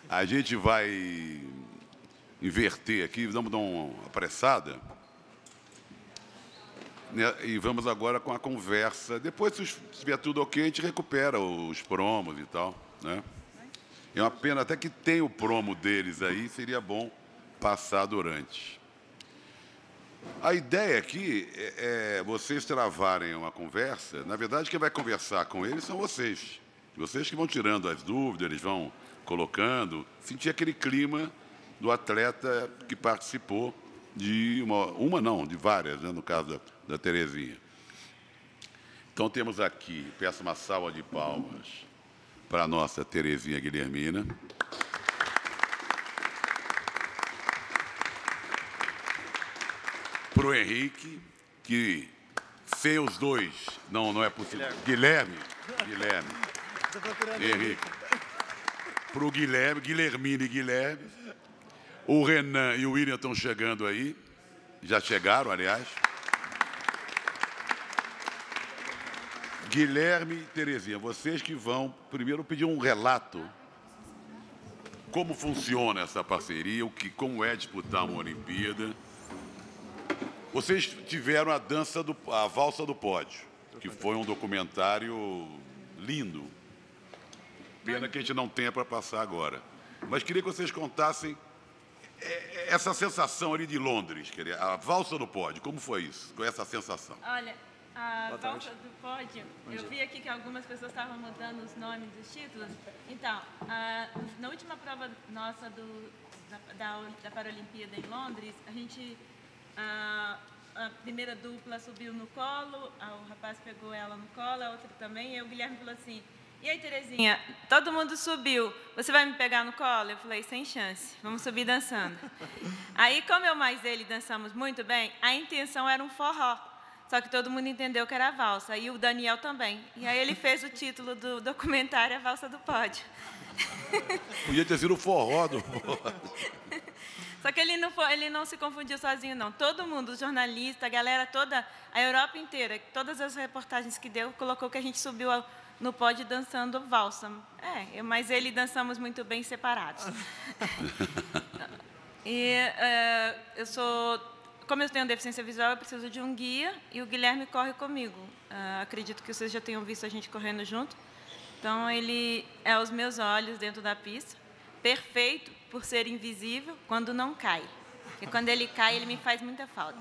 A gente vai inverter aqui, vamos dar uma apressada, né? E vamos agora com a conversa. Depois, se estiver tudo ok, a gente recupera os promos e tal, né? É uma pena até que tem o promo deles aí, seria bom passar durante. A ideia aqui é vocês travarem uma conversa. Na verdade, quem vai conversar com eles são vocês. Vocês que vão tirando as dúvidas, eles vão colocando, sentir aquele clima do atleta que participou de uma não, de várias, né, no caso da Terezinha. Então temos aqui, peço uma salva de palmas para a nossa Terezinha Guilhermina. Para o Henrique, que sem os dois não é possível. Guilherme. Henrique. Para o Guilherme, Guilhermina e Guilherme. O Renan e o William estão chegando aí. Já chegaram, aliás. Guilherme e Terezinha, vocês que vão primeiro pedir um relato. Como funciona essa parceria, como é disputar uma Olimpíada. Vocês tiveram a Valsa do Pódio, que foi um documentário lindo. Pena que a gente não tenha para passar agora. Mas queria que vocês contassem essa sensação ali de Londres, a Valsa do Pódio. Como foi isso? Qual é essa sensação? Olha, a Valsa do Pódio, eu vi aqui que algumas pessoas estavam mudando os nomes dos títulos. Então, na última prova nossa da Paralimpíada em Londres, a gente... A primeira dupla subiu no colo, o rapaz pegou ela no colo, a outra também, e o Guilherme falou assim, e aí, Terezinha, todo mundo subiu, você vai me pegar no colo? Eu falei, sem chance, vamos subir dançando. Aí, como eu mais ele dançamos muito bem, a intenção era um forró, só que todo mundo entendeu que era a valsa, e o Daniel também. E aí ele fez o título do documentário A Valsa do Pódio. Podia ter sido o forró do pódio. Só que ele não se confundiu sozinho, não. Todo mundo, os jornalistas, a galera toda, a Europa inteira, todas as reportagens que deu, colocou que a gente subiu no pódio dançando valsa. Mas ele dançamos muito bem separados. E como eu tenho deficiência visual, eu preciso de um guia e o Guilherme corre comigo. Acredito que vocês já tenham visto a gente correndo junto. Então, ele é os meus olhos dentro da pista. Perfeito por ser invisível quando não cai. Porque quando ele cai, ele me faz muita falta.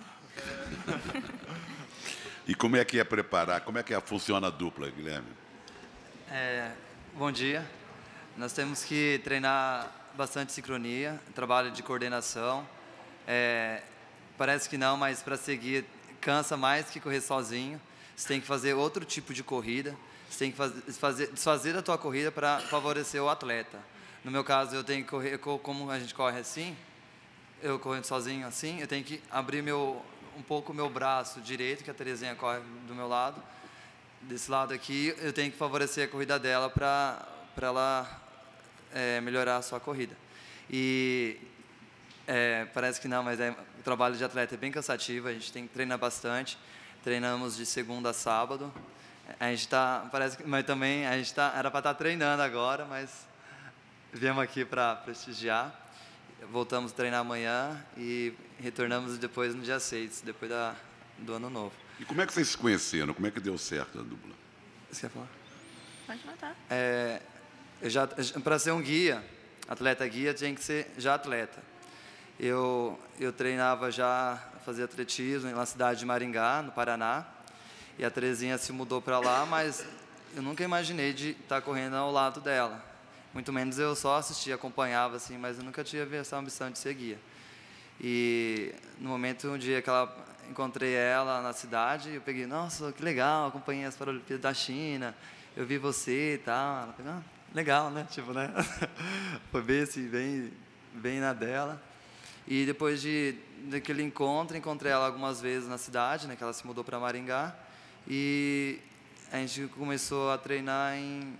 E como é que é preparar? Como é que funciona a dupla, Guilherme? Bom dia. Nós temos que treinar bastante sincronia, trabalho de coordenação. Parece que não, mas para seguir cansa mais que correr sozinho. Você tem que fazer outro tipo de corrida. Você tem que desfazer a tua corrida para favorecer o atleta. No meu caso, eu tenho que correr, como a gente corre assim, eu correndo sozinho assim, eu tenho que abrir um pouco o meu braço direito, que a Terezinha corre do meu lado. Desse lado aqui, eu tenho que favorecer a corrida dela para ela melhorar a sua corrida. E parece que não, mas o trabalho de atleta é bem cansativo, a gente tem que treinar bastante. Treinamos de segunda a sábado. A gente mas também a gente era para estar treinando agora, mas viemos aqui para prestigiar. Voltamos a treinar amanhã e retornamos depois no dia 6, depois do ano novo. E como é que vocês se conheceram? Como é que deu certo a dupla? Você quer falar? Pode matar. Para ser um guia, atleta guia, tinha que ser já atleta. Eu treinava já, fazia atletismo na cidade de Maringá, no Paraná. E a Terezinha se mudou para lá, mas eu nunca imaginei de estar correndo ao lado dela. Muito menos eu só assistia, acompanhava, assim, mas eu nunca tive essa ambição de ser guia. E no momento, um dia que encontrei ela na cidade, eu peguei, nossa, que legal, acompanhei as Paralimpíadas da China, eu vi você e tal. Ela pegou, legal, né? Tipo, né? Foi bem assim, bem na dela. E depois daquele encontro, encontrei ela algumas vezes na cidade, né? Que ela se mudou para Maringá. E a gente começou a treinar em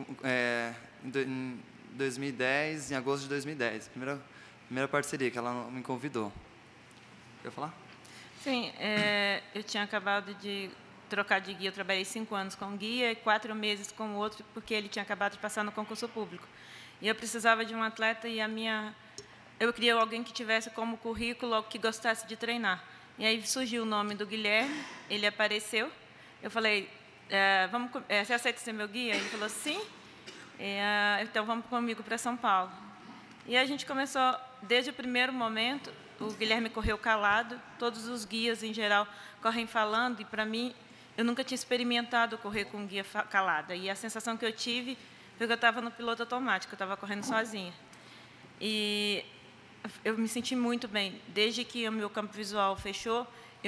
2010, em agosto de 2010. Primeira parceria que ela me convidou. Quer falar? Sim, eu tinha acabado de trocar de guia. Eu trabalhei 5 anos com um guia e 4 meses com o outro, porque ele tinha acabado de passar no concurso público. E eu precisava de um atleta e eu queria alguém que tivesse como currículo que gostasse de treinar. E aí surgiu o nome do Guilherme, ele apareceu. Eu falei, você aceita ser meu guia? Ele falou, sim. Então, vamos comigo para São Paulo. E a gente começou, desde o primeiro momento, o Guilherme correu calado, todos os guias, em geral, correm falando, e, para mim, eu nunca tinha experimentado correr com um guia calada. E a sensação que eu tive foi que eu estava no piloto automático, eu estava correndo sozinha. E eu me senti muito bem. Desde que o meu campo visual fechou,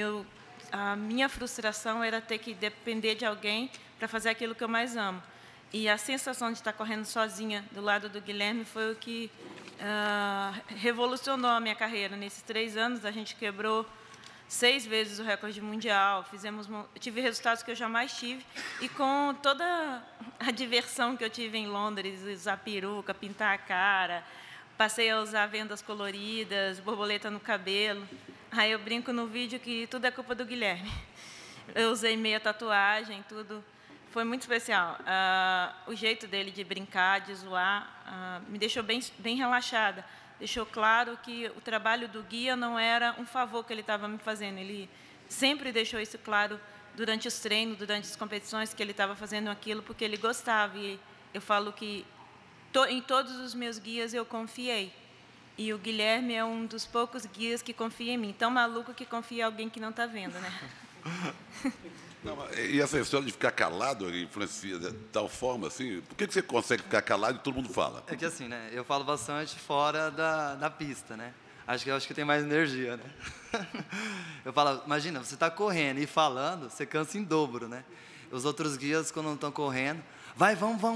a minha frustração era ter que depender de alguém para fazer aquilo que eu mais amo. E a sensação de estar correndo sozinha do lado do Guilherme foi o que revolucionou a minha carreira. Nesses 3 anos, a gente quebrou 6 vezes o recorde mundial. Tive resultados que eu jamais tive. E com toda a diversão que eu tive em Londres, usar peruca, pintar a cara, passei a usar vendas coloridas, borboleta no cabelo. Aí eu brinco no vídeo que tudo é culpa do Guilherme. Eu usei meia tatuagem, tudo. Foi muito especial. O jeito dele de brincar, de zoar, me deixou bem relaxada. Deixou claro que o trabalho do guia não era um favor que ele estava me fazendo. Ele sempre deixou isso claro durante os treinos, durante as competições, que ele estava fazendo aquilo porque ele gostava. E eu falo que em todos os meus guias eu confiei. E o Guilherme é um dos poucos guias que confia em mim. Tão maluco que confia em alguém que não está vendo, né? Não, e essa história de ficar calado influencia de tal forma, assim, por que você consegue ficar calado e todo mundo fala? É que assim, né? Eu falo bastante fora da pista, né? Acho que tem mais energia, né? Eu falo, imagina, você está correndo e falando, você cansa em dobro, né? Os outros guias, quando não estão correndo, vai.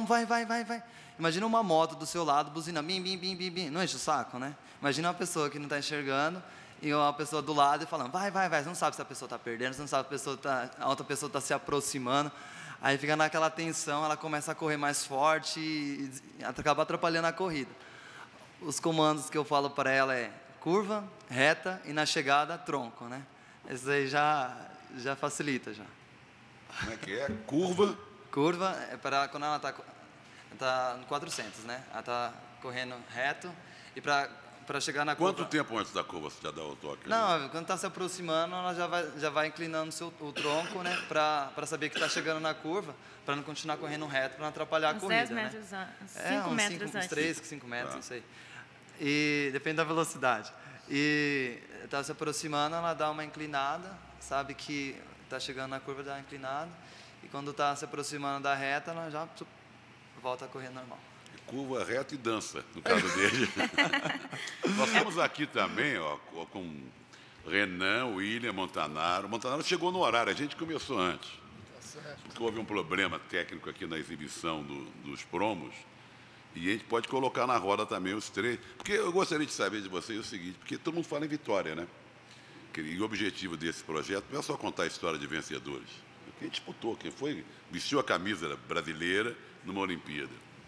Imagina uma moto do seu lado, buzina, bim, bim, bim, bim, bim. Não enche o saco, né? Imagina uma pessoa que não está enxergando e uma pessoa do lado e falando, vai. Você não sabe se a pessoa está perdendo, você não sabe se a outra pessoa está se aproximando. Aí fica naquela tensão, ela começa a correr mais forte e acaba atrapalhando a corrida. Os comandos que eu falo para ela é curva, reta e na chegada, tronco, né? Isso aí já facilita, já. Como é que é? Curva? Curva é para quando ela está no 400, né? Ela está correndo reto e para chegar na curva... Quanto tempo antes da curva você já dá o toque? Não, quando está se aproximando, ela já vai inclinando o tronco, né? Para saber que está chegando na curva, para não continuar correndo reto, para não atrapalhar a corrida, 10 metros, né? 5 metros antes. 3, 5 metros, isso aí. E depende da velocidade. E está se aproximando, ela dá uma inclinada, sabe que está chegando na curva, dá uma inclinada. E quando está se aproximando da reta, ela já volta a correr normal. Curva, reta e dança, no caso dele. Nós estamos aqui também, ó, com Renan, William, Montanaro. Montanaro chegou no horário, a gente começou antes. Porque houve um problema técnico aqui na exibição dos promos. E a gente pode colocar na roda também os 3. Porque eu gostaria de saber de vocês o seguinte, porque todo mundo fala em vitória, né? E o objetivo desse projeto não é só contar a história de vencedores. Quem disputou, quem foi, vestiu a camisa brasileira numa Olimpíada.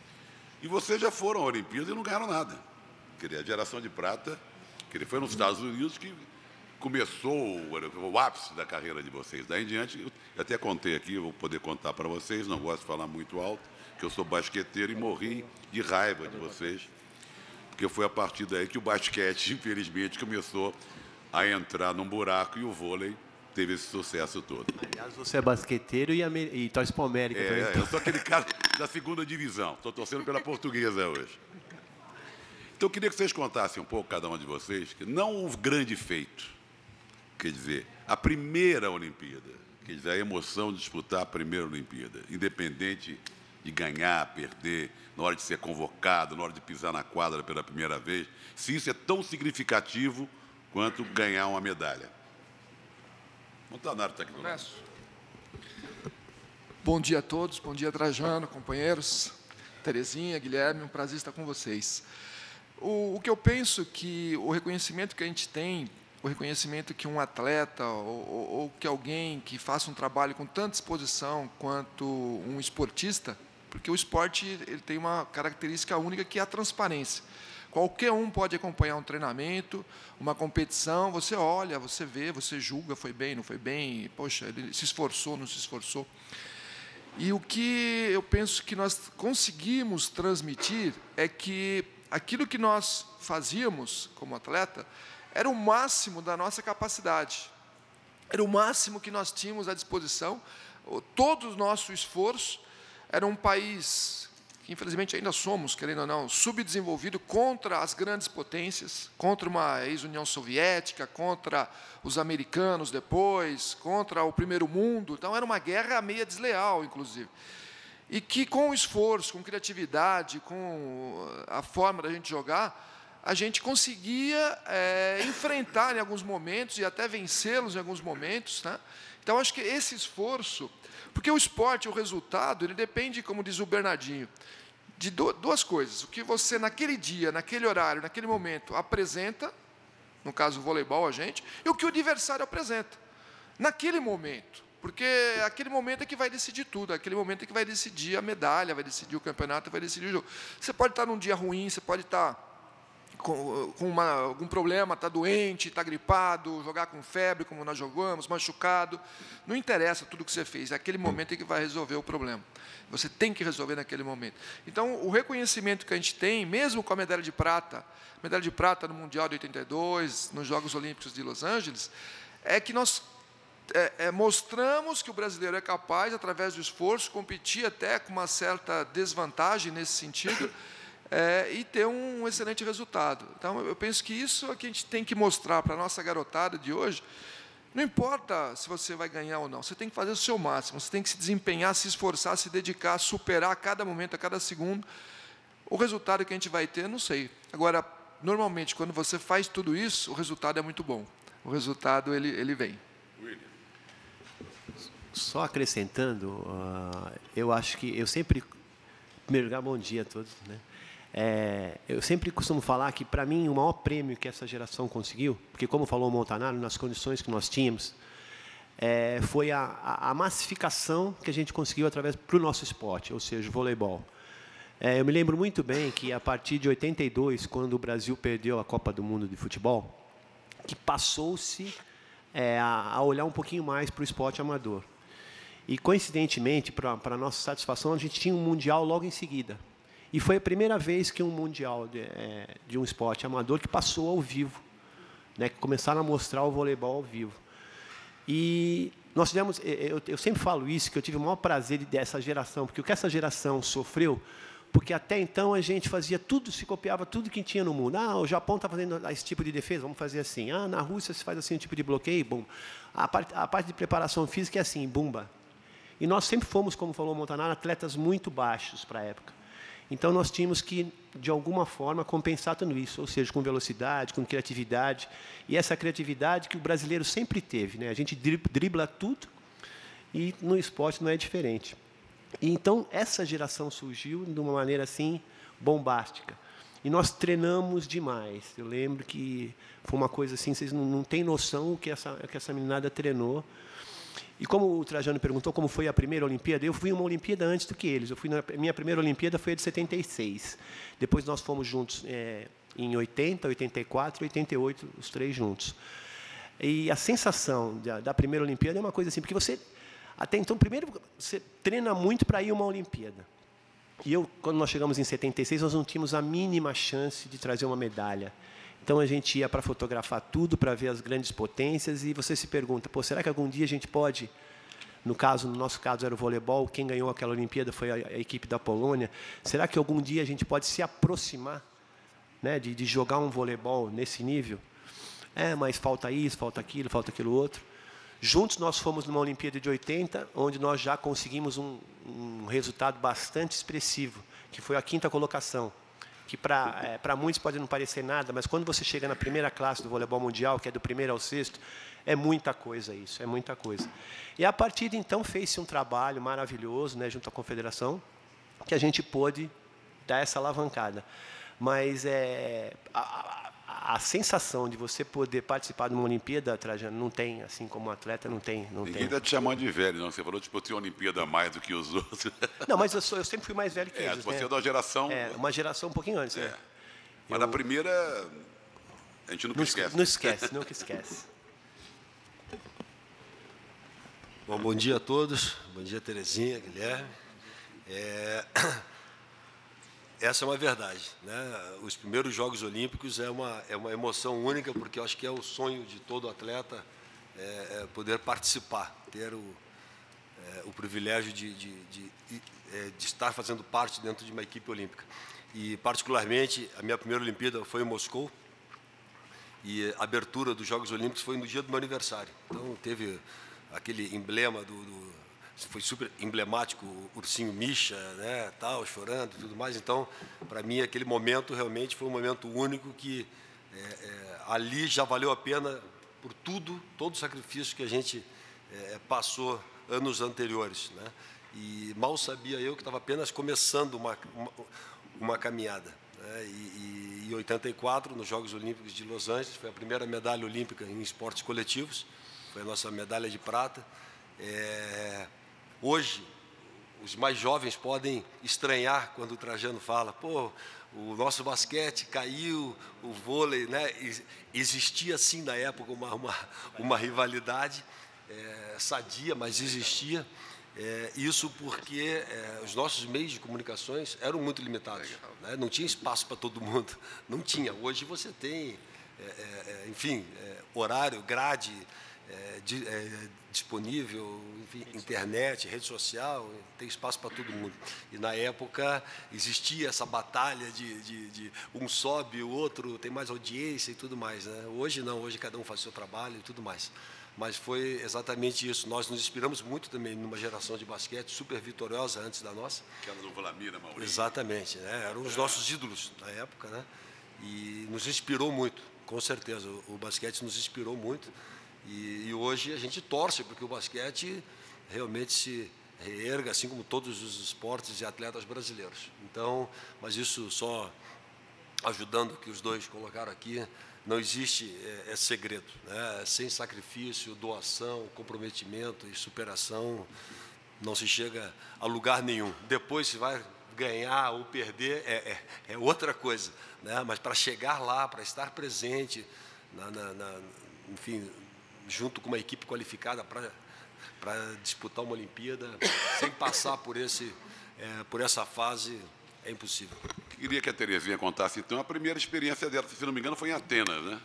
E vocês já foram à Olimpíada e não ganharam nada. A geração de prata, foi nos Estados Unidos que começou o ápice da carreira de vocês. Daí em diante, eu até contei aqui, eu vou poder contar para vocês, não gosto de falar muito alto, que eu sou basqueteiro e morri de raiva de vocês, porque foi a partir daí que o basquete, infelizmente, começou a entrar num buraco e o vôlei teve esse sucesso todo. Aliás, você é basqueteiro e torce para o América também. Eu sou aquele cara da segunda divisão, estou torcendo pela Portuguesa hoje. Então, eu queria que vocês contassem um pouco, cada um de vocês, que não o grande feito, quer dizer, a primeira Olimpíada, quer dizer, a emoção de disputar a primeira Olimpíada, independente de ganhar, perder, na hora de ser convocado, na hora de pisar na quadra pela primeira vez, se isso é tão significativo quanto ganhar uma medalha. Montanaro está aqui do lado. Bom dia a todos, bom dia Trajano, companheiros, Terezinha, Guilherme, um prazer estar com vocês. O que eu penso que o reconhecimento que a gente tem, o reconhecimento que um atleta ou que alguém que faça um trabalho com tanta disposição quanto um esportista, porque o esporte ele tem uma característica única que é a transparência. Qualquer um pode acompanhar um treinamento, uma competição, você olha, você vê, você julga, foi bem, não foi bem, poxa, ele se esforçou, não se esforçou. E o que eu penso que nós conseguimos transmitir é que aquilo que nós fazíamos como atleta era o máximo da nossa capacidade, era o máximo que nós tínhamos à disposição, todo o nosso esforço. Era um país que, infelizmente, ainda somos, querendo ou não, subdesenvolvido contra as grandes potências, contra uma ex-União Soviética, contra os americanos depois, contra o primeiro mundo. Então, era uma guerra meio desleal, inclusive. E que, com esforço, com criatividade, com a forma da gente jogar, a gente conseguia enfrentar em alguns momentos e até vencê-los em alguns momentos, né? Então, acho que esse esforço... Porque o esporte, o resultado, ele depende, como diz o Bernardinho, de duas coisas. O que você, naquele dia, naquele horário, naquele momento, apresenta, no caso o voleibol, a gente, e o que o adversário apresenta, naquele momento. Porque aquele momento é que vai decidir tudo, aquele momento é que vai decidir a medalha, vai decidir o campeonato, vai decidir o jogo. Você pode estar num dia ruim, você pode estar com algum problema, está doente, está gripado, jogar com febre, como nós jogamos, machucado. Não interessa tudo que você fez, é aquele momento em que vai resolver o problema. Você tem que resolver naquele momento. Então, o reconhecimento que a gente tem, mesmo com a medalha de prata no Mundial de 82, nos Jogos Olímpicos de Los Angeles, é que nós mostramos que o brasileiro é capaz, através do esforço, competir até com uma certa desvantagem nesse sentido, e ter um excelente resultado. Então, eu penso que isso é que a gente tem que mostrar para a nossa garotada de hoje. Não importa se você vai ganhar ou não, você tem que fazer o seu máximo, você tem que se desempenhar, se esforçar, se dedicar, superar a cada momento, a cada segundo. O resultado que a gente vai ter, não sei. Agora, normalmente, quando você faz tudo isso, o resultado é muito bom. O resultado, ele vem. Só acrescentando, eu acho que eu sempre... Em primeiro lugar, bom dia a todos, né? Eu sempre costumo falar que, para mim, o maior prêmio que essa geração conseguiu, porque, como falou o Montanaro, nas condições que nós tínhamos, foi a massificação que a gente conseguiu para o nosso esporte, ou seja, o voleibol. Eu me lembro muito bem que, a partir de 82, quando o Brasil perdeu a Copa do Mundo de futebol, que passou-se a olhar um pouquinho mais para o esporte amador. E, coincidentemente, para a nossa satisfação, a gente tinha um Mundial logo em seguida. E foi a primeira vez que um Mundial de um esporte amador que passou ao vivo, né, que começaram a mostrar o voleibol ao vivo. E nós tivemos, eu sempre falo isso, que eu tive o maior prazer dessa geração, porque o que essa geração sofreu, porque até então a gente fazia tudo, se copiava tudo que tinha no mundo. O Japão está fazendo esse tipo de defesa, vamos fazer assim. Na Rússia se faz assim, um tipo de bloqueio, bum. A parte de preparação física é assim, bumba. E nós sempre fomos, como falou o Montanaro, atletas muito baixos para a época. Então, nós tínhamos que, de alguma forma, compensar tudo isso, ou seja, com velocidade, com criatividade. E essa criatividade que o brasileiro sempre teve, né? A gente dribla tudo e no esporte não é diferente. E, então, essa geração surgiu de uma maneira assim bombástica. E nós treinamos demais. Eu lembro que foi uma coisa assim, vocês não têm noção o que essa meninada treinou. E como o Trajano perguntou como foi a primeira Olimpíada, eu fui uma Olimpíada antes do que eles. Minha primeira Olimpíada foi a de 76. Depois nós fomos juntos em 80, 84 e 88, os três juntos. E a sensação da primeira Olimpíada é uma coisa assim, porque você, até então, primeiro, você treina muito para ir a uma Olimpíada. E quando nós chegamos em 76, nós não tínhamos a mínima chance de trazer uma medalha. Então, a gente ia para fotografar tudo, para ver as grandes potências, e você se pergunta, será que algum dia a gente pode, no nosso caso era o voleibol, quem ganhou aquela Olimpíada foi a equipe da Polônia, será que algum dia a gente pode se aproximar, né, de jogar um voleibol nesse nível? Mas falta isso, falta aquilo outro. Juntos, nós fomos numa Olimpíada de 80, onde nós já conseguimos um resultado bastante expressivo, que foi a 5ª colocação. Que para muitos pode não parecer nada, mas quando você chega na primeira classe do voleibol mundial, que é do 1º ao 6º, é muita coisa isso, é muita coisa. E a partir de então fez-se um trabalho maravilhoso, né, junto à confederação, que a gente pôde dar essa alavancada. Mas a sensação de você poder participar de uma Olimpíada, Trajano, não tem, assim como atleta, não tem. Ninguém está te chamando de velho, não. Você falou tipo, eu tinha Olimpíada a mais do que os outros. Não, mas eu sempre fui mais velho que eles. Você é da geração... uma geração um pouquinho antes. Mas na primeira, a gente nunca esquece. Não esquece, nunca esquece. Bom dia a todos. Bom dia, Terezinha, Guilherme. Essa é uma verdade, né? Os primeiros Jogos Olímpicos é uma emoção única, porque eu acho que é o sonho de todo atleta poder participar, ter o privilégio de estar fazendo parte dentro de uma equipe olímpica. E, particularmente, a minha primeira Olimpíada foi em Moscou, e a abertura dos Jogos Olímpicos foi no dia do meu aniversário. Então, teve aquele emblema foi super emblemático, o ursinho Misha, né, tal, chorando e tudo mais. Então, para mim, aquele momento realmente foi um momento único que ali já valeu a pena por todo o sacrifício que a gente passou anos anteriores, né? E mal sabia eu que estava apenas começando uma caminhada, né? E em 84, nos Jogos Olímpicos de Los Angeles, foi a primeira medalha olímpica em esportes coletivos, foi a nossa medalha de prata. Hoje, os mais jovens podem estranhar quando o Trajano fala, pô, o nosso basquete caiu, o vôlei, né? Existia, sim, na época, uma rivalidade sadia, mas existia. Isso porque os nossos meios de comunicações eram muito limitados, né? Não tinha espaço para todo mundo, não tinha. Hoje você tem, enfim, horário, grade, disponível, enfim, internet, rede social, tem espaço para todo mundo. E na época existia essa batalha de um sobe, o outro tem mais audiência e tudo mais, né? Hoje não, hoje cada um faz o seu trabalho e tudo mais. Mas foi exatamente isso. Nós nos inspiramos muito também numa geração de basquete super vitoriosa antes da nossa. Que era do Vladimir, Maurício. Exatamente, né? Eram os nossos ídolos na época, né? E nos inspirou muito, com certeza. O basquete nos inspirou muito. E hoje a gente torce porque o basquete realmente se reerga, assim como todos os esportes e atletas brasileiros. Então, mas isso só ajudando o que os dois colocaram aqui, não existe segredo, né? Sem sacrifício, doação, comprometimento e superação, não se chega a lugar nenhum. Depois se vai ganhar ou perder é outra coisa, né? Mas para chegar lá, para estar presente, enfim, junto com uma equipe qualificada para disputar uma Olimpíada, sem passar por essa fase, é impossível. Queria que a Terezinha contasse, então, a primeira experiência dela, se não me engano, foi em Atenas, né?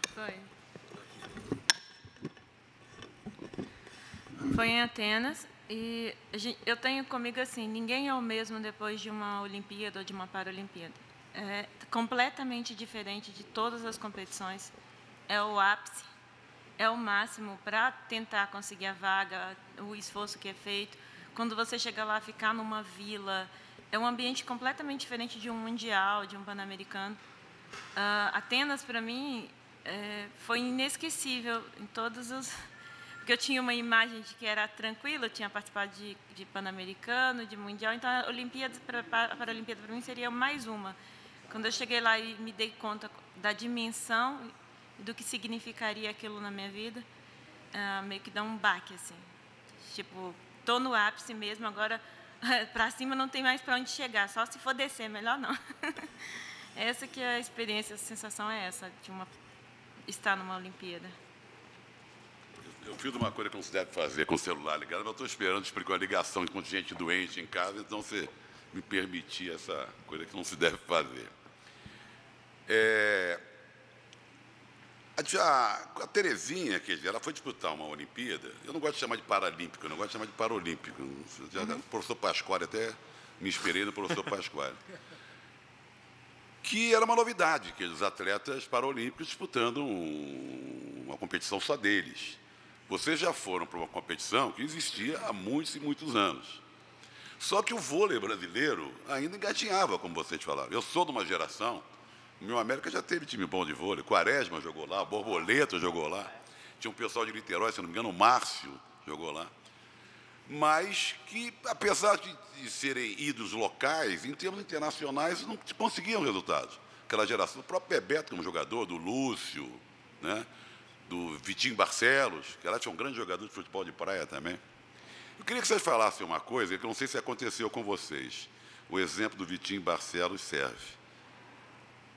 Foi em Atenas, e eu tenho comigo assim, ninguém é o mesmo depois de uma Olimpíada ou de uma Paralimpíada. É completamente diferente de todas as competições, é o ápice, é o máximo para tentar conseguir a vaga, o esforço que é feito. Quando você chega lá, ficar numa vila, é um ambiente completamente diferente de um mundial, de um pan-americano. Atenas, para mim, foi inesquecível em todos os... Porque eu tinha uma imagem de que era tranquilo, eu tinha participado de pan-americano, de mundial, então a Paralimpíada para mim seria mais uma. Quando eu cheguei lá e me dei conta da dimensão do que significaria aquilo na minha vida, meio que dá um baque, assim. Tipo, estou no ápice mesmo, agora para cima não tem mais para onde chegar, só se for descer, melhor não. Essa que é a experiência, a sensação é essa, de estar numa Olimpíada. Eu fiz uma coisa que não se deve fazer com o celular ligado, mas eu estou esperando explicar a ligação com gente doente em casa, então você me permitir essa coisa que não se deve fazer. A Terezinha, quer dizer, ela foi disputar uma Olimpíada, eu não gosto de chamar de Paralímpico, eu não gosto de chamar de Paralímpico. O professor Pasquale, até me inspirei no professor Pasquale. Que era uma novidade, que os atletas paralímpicos disputando uma competição só deles. Vocês já foram para uma competição que existia há muitos e muitos anos. Só que o vôlei brasileiro ainda engatinhava, como vocês falaram. Eu sou de uma geração, o meu América já teve time bom de vôlei, Quaresma jogou lá, Borboleta jogou lá, tinha um pessoal de Niterói, se não me engano, o Márcio jogou lá. Mas que, apesar de serem ídolos locais, em termos internacionais, não conseguiam resultados. Aquela geração, o próprio Bebeto como jogador, do Lúcio, né? Do Vitinho Barcelos, que ela tinha um grande jogador de futebol de praia também. Eu queria que vocês falassem uma coisa, que eu não sei se aconteceu com vocês. O exemplo do Vitinho Barcelos serve.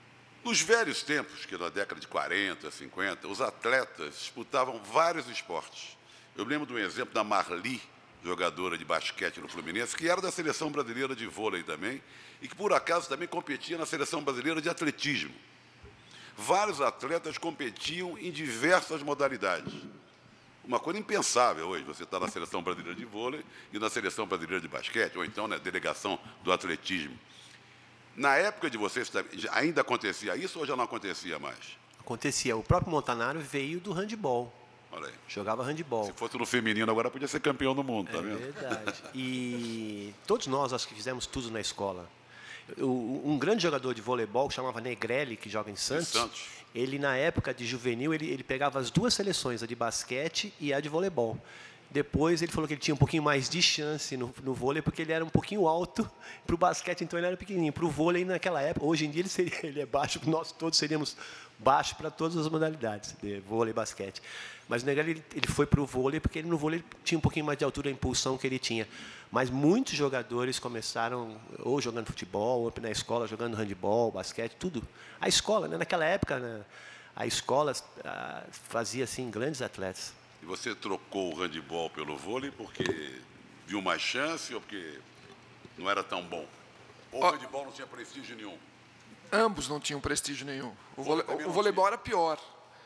Nos velhos tempos, que na década de 40, 50, os atletas disputavam vários esportes. Eu lembro de um exemplo da Marli, jogadora de basquete no Fluminense, que era da seleção brasileira de vôlei também, e que, por acaso, também competia na seleção brasileira de atletismo. Vários atletas competiam em diversas modalidades. Uma coisa impensável hoje, você está na seleção brasileira de vôlei e na seleção brasileira de basquete, ou então na delegação do atletismo. Na época de vocês, ainda acontecia isso ou já não acontecia mais? Acontecia. O próprio Montanaro veio do handebol. Olha aí. Jogava handebol. Se fosse no feminino, agora podia ser campeão do mundo, tá vendo? É verdade. E todos nós, acho que fizemos tudo na escola. Um grande jogador de voleibol, que chamava Negrelli, que joga em Santos, ele, na época de juvenil, ele pegava as duas seleções, a de basquete e a de voleibol. Depois ele falou que ele tinha um pouquinho mais de chance no vôlei, porque ele era um pouquinho alto para o basquete, então ele era pequenininho. Para o vôlei, naquela época, hoje em dia ele é baixo, nós todos seríamos baixos para todas as modalidades, de vôlei e basquete. Mas o Negrelli, ele foi para o vôlei, porque no vôlei ele tinha um pouquinho mais de altura, a impulsão que ele tinha. Mas muitos jogadores começaram ou jogando futebol, ou na escola jogando handebol, basquete, tudo. A escola, né? Naquela época, né? A escola fazia assim grandes atletas. E você trocou o handebol pelo vôlei porque viu mais chance ou porque não era tão bom? Ou o handebol não tinha prestígio nenhum? Ambos não tinham prestígio nenhum. O voleibol era pior.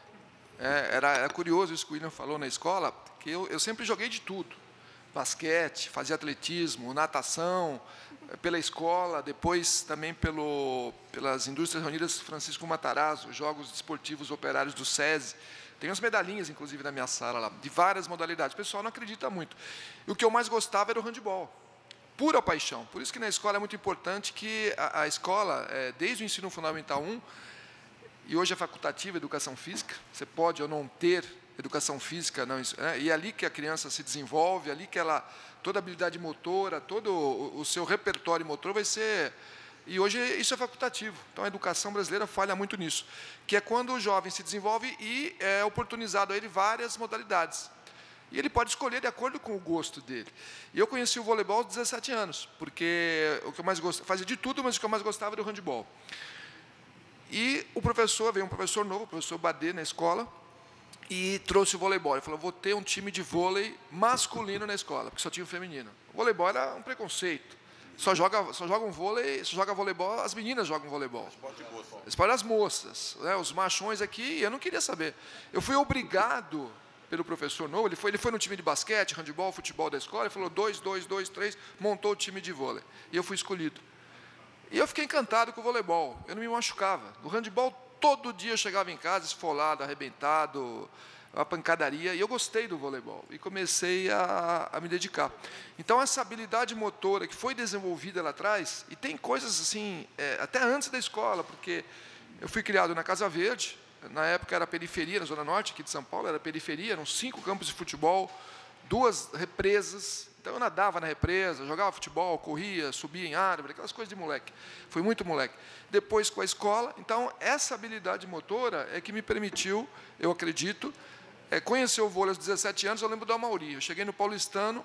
Era curioso isso que o William falou na escola, que eu sempre joguei de tudo. Basquete, fazia atletismo, natação, pela escola, depois também pelas Indústrias Reunidas Francisco Matarazzo, Jogos Desportivos Operários do SESI. Tem umas medalhinhas, inclusive, na minha sala lá, de várias modalidades. O pessoal não acredita muito. E o que eu mais gostava era o handebol. Pura paixão. Por isso que na escola é muito importante que a escola, desde o ensino fundamental 1, e hoje é facultativa educação física, você pode ou não ter educação física, não, e é ali que a criança se desenvolve, é ali que toda a habilidade motora, todo o seu repertório motor vai ser... E hoje isso é facultativo. Então, a educação brasileira falha muito nisso, que é quando o jovem se desenvolve e é oportunizado a ele várias modalidades. E ele pode escolher de acordo com o gosto dele. E eu conheci o voleibol aos 17 anos, porque o que eu mais gostava, fazia de tudo, mas o que eu mais gostava era o handebol. E veio um professor novo, o professor Badê, na escola, e trouxe o voleibol. Ele falou, vou ter um time de vôlei masculino na escola, porque só tinha o feminino. O voleibol era um preconceito. Só joga voleibol, as meninas jogam voleibol. Esporte das moças, né? Os machões aqui, eu não queria saber. Eu fui obrigado pelo professor novo, ele foi no time de basquete, handebol, futebol da escola, ele falou 2, 2, 2, 3, montou o time de vôlei. E eu fui escolhido. E eu fiquei encantado com o voleibol, eu não me machucava. No handebol, todo dia eu chegava em casa esfolado, arrebentado, uma pancadaria, e eu gostei do voleibol, e comecei a me dedicar. Então, essa habilidade motora que foi desenvolvida lá atrás, e tem coisas assim, até antes da escola, porque eu fui criado na Casa Verde, na época era periferia, na Zona Norte, aqui de São Paulo, era periferia, eram 5 campos de futebol, 2 represas, então eu nadava na represa, jogava futebol, corria, subia em árvore, aquelas coisas de moleque. Fui muito moleque. Depois com a escola, então essa habilidade motora é que me permitiu, eu acredito, conhecer o vôlei aos 17 anos. Eu lembro do Amauri, eu cheguei no Paulistano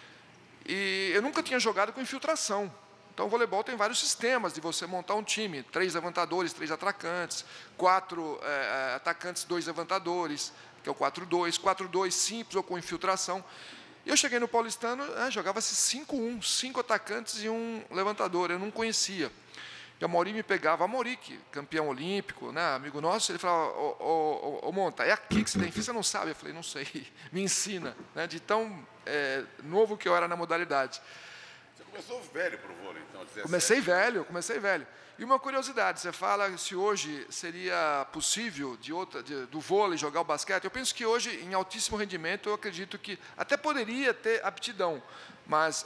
e eu nunca tinha jogado com infiltração. Então, o voleibol tem vários sistemas de você montar um time, 3 levantadores, 3 atacantes, 4 atacantes, 2 levantadores, que é o 4-2, 4-2 simples ou com infiltração. E eu cheguei no Paulistano, jogava-se 5-1, 5 atacantes e 1 levantador, eu não conhecia. E o Amauri me pegava, Amauri, campeão olímpico, né, amigo nosso, ele falava, ô Monta, é aqui que você tem, você não sabe? Eu falei, não sei, me ensina, né, de tão novo que eu era na modalidade. Você começou velho para o vôlei, então? 17. Comecei velho. E uma curiosidade, você fala se hoje seria possível do vôlei jogar o basquete. Eu penso que hoje, em altíssimo rendimento, eu acredito que até poderia ter aptidão, mas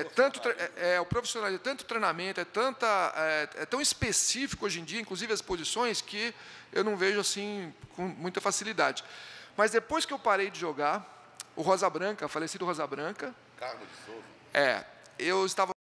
o profissional, tanto treinamento, é tão específico hoje em dia, inclusive as posições, que eu não vejo assim com muita facilidade. Mas depois que eu parei de jogar, o Rosa Branca, falecido Rosa Branca, Carlos de Souza. eu estava